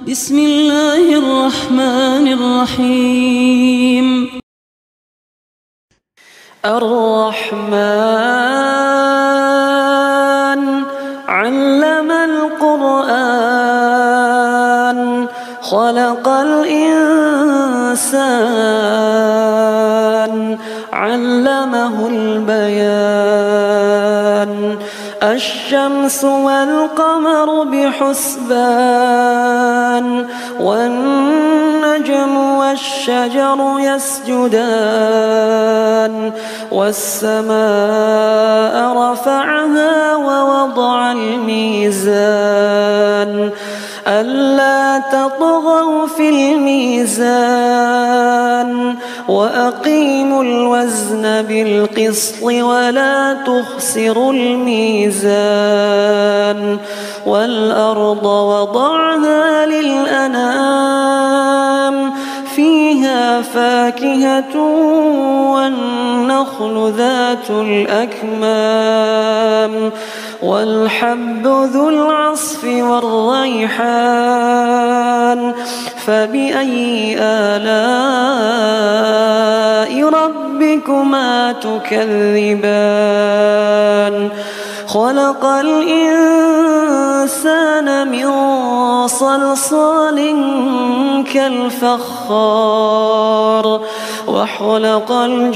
بسم الله الرحمن الرحيم. الرحمن علم القرآن خلق الإنسان علمه البيان الشمس والقمر بحسبان والنجم والشجر يسجدان والسماء رفعها ووضع الميزان ألا تطغوا في الميزان وأقيموا الوزن بالقسط ولا تخسروا الميزان والأرض وضعها للأنام فيها فاكهة والنخل ذات الأكمام والحب ذو العصف والريحان فبأي آلاء ربكما تكذبان خلق الإنسان من صلصال كالفخار وخلق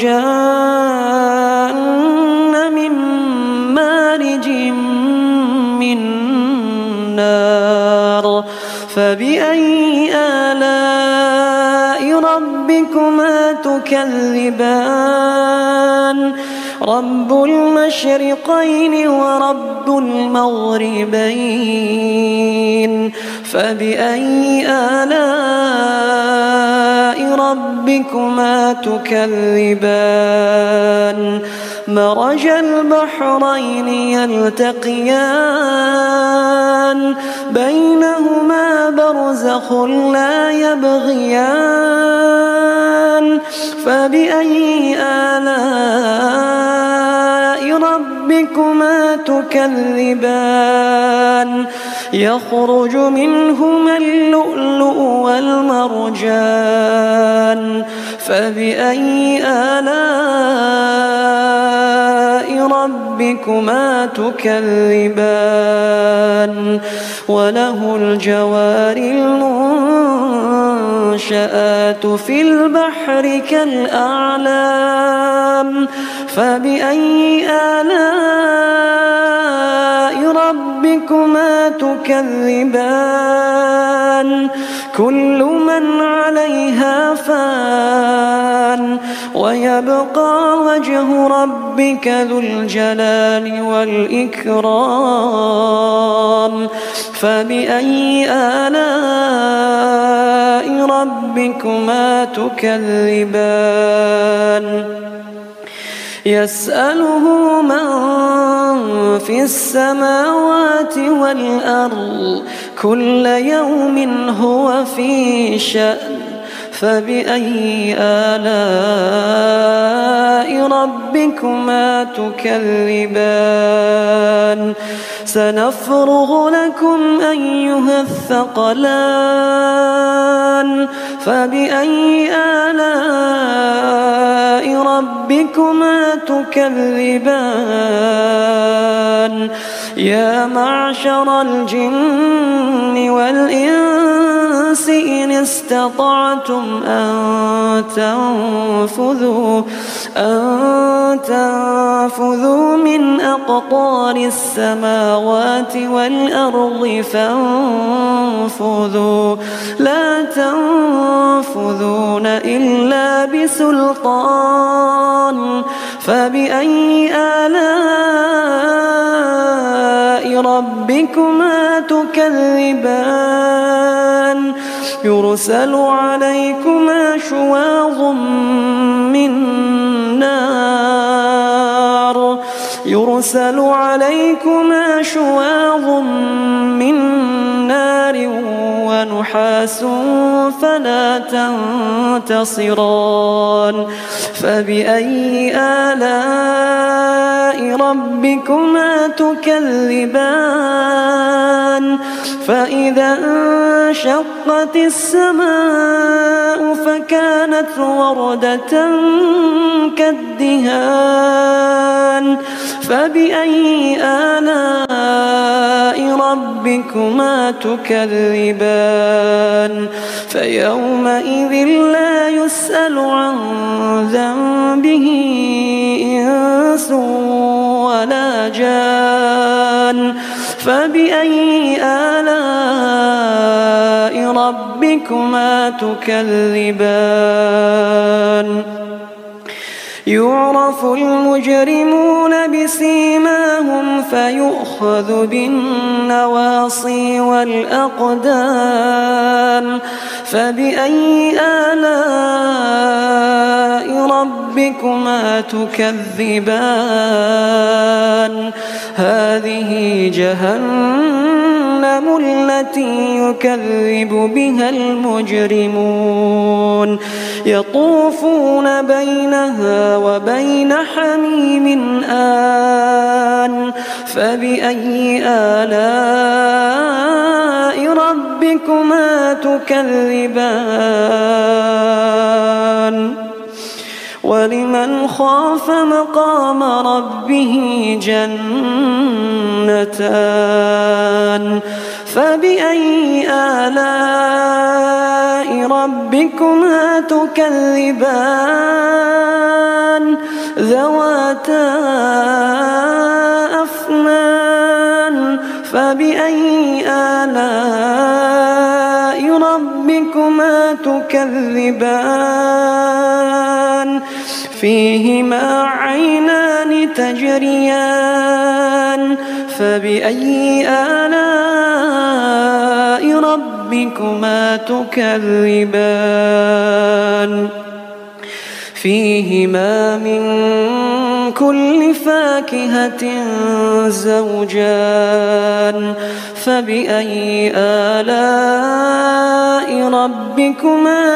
الجان من مارج من نار فبأي آلاء ربكما تكذبان رب المشرقين ورب المغربين فبأي آلاء ربكما تكذبان مرج البحرين يلتقيان بينهما برزخ لا يبغيان فبأي آلاء ربكما تكذبان يخرج منهما اللؤلؤ والمرجان فبأي آلاء ربكما تكذبان وله الجوار المنشآت في البحر كالأعلام فبأي آلاء ربكما تكذبان كل من عليها فان ويبقى وجه ربك ذو الجلال والإكرام فبأي آلاء ربكما تكذبان يسأله من في السماوات والأرض كل يوم هو في شأن فبأي آلاء ربكما تكذبان سنفرغ لكم أيها الثقلان فبأي آلاء ربكما تكذبان يا معشر الجن والإنس إن استطعتم أن تنفذوا من أقطار السماوات والأرض فانفذوا لا تنفذون إلا بسلطان فبأي آلاء ربكما تكذبان يرسل عليكما شواظ من نار نار ونحاس فلا تنتصران فبأي آلاء ربكما تكذبان فإذا انشقت السماء فكانت وردة كالدهان فبأي آلاء ربكما تكذبان فيومئذ لا يسأل عن ذنبه إنس ولا جان فبأي آلاء ربكما تكذبان يعرف المجرمون بسيماهم فيؤخذ بالنواصي والأقدام فبأي آلاء ربكما تكذبان هذه جهنم التي يكذب بها المجرمون يطوفون بينها وبين حميم آن فبأي آلاء ربكما تكذبان ولمن خاف مقام ربه جنتان فبأي آلاء ربكما تكذبان ذواتا أفنان فبأي آلاء ربكما تكذبان فيهما عينان تجريان فبأي آلاء ربكما تكذبان فيهما من كل فاكهة زوجان فبأي آلاء ربكما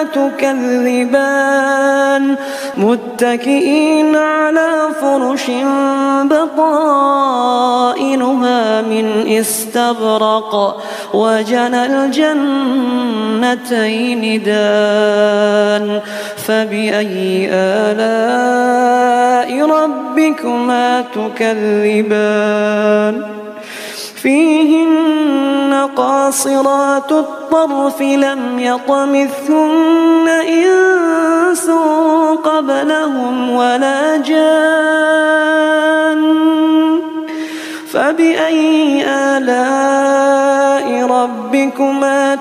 تكذبان متكئين على فرش بطائنها من استبرق وجنى الجنتين دان فبأي آلاء ربكما تكذبان فيهن قاصرات الطرف لم يطمثهن إنس قبلهم ولا جان فبأي آلاء ربكما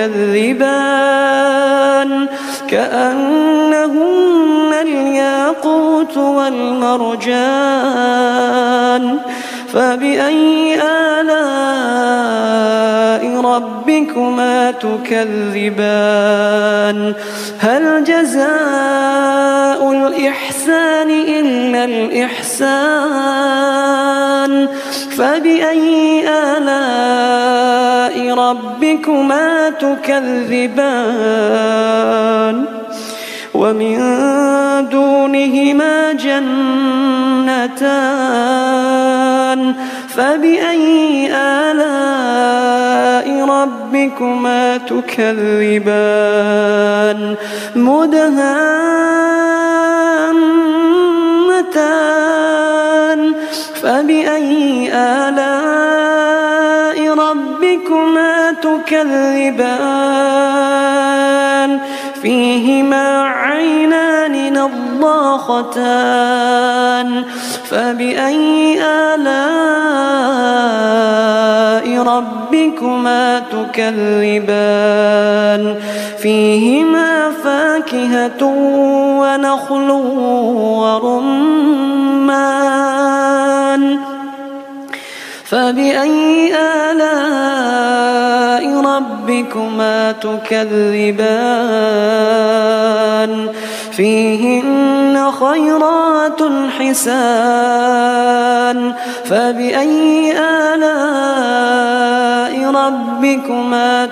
تكذبان كأنهن الياقوت والمرجان فبأي آلاء ربكما تكذبان هل جزاء الإحسان إلا الإحسان فبأي آلاء ربكما تكذبان ومن دونهما جنتان فبأي آلاء ربكما تكذبان مدهامتان فبأي آلاء ربكما تكذبان فيهما عينان نضاختان فبأي آلاء ربكما تكذبان فيهما فاكهة ونخل ورمان فبأي آلاء ربكما تكذبان فيهن فيهن خيرات حسان فبأي آلاء ربكما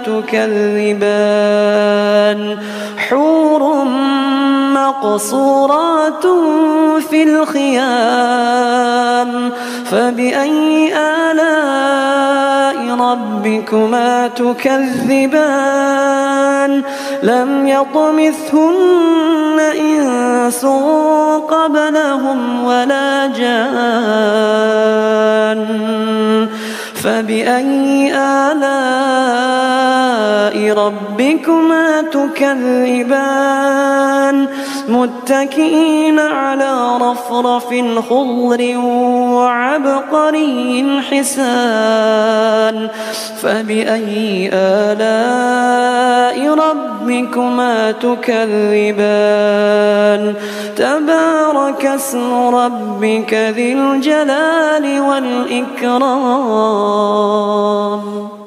تكذبان حور مقصورات في الخيام فبأي آلاء ربكما تكذبان لم يطمثهن إنس قبلهم ولا جان فبأي آلاء ربكما تكذبان متكئين على رفرف خضر وعبقري حسان فبأي آلاء ربكما تكذبان تبارك اسم ربك ذي الجلال والإكرام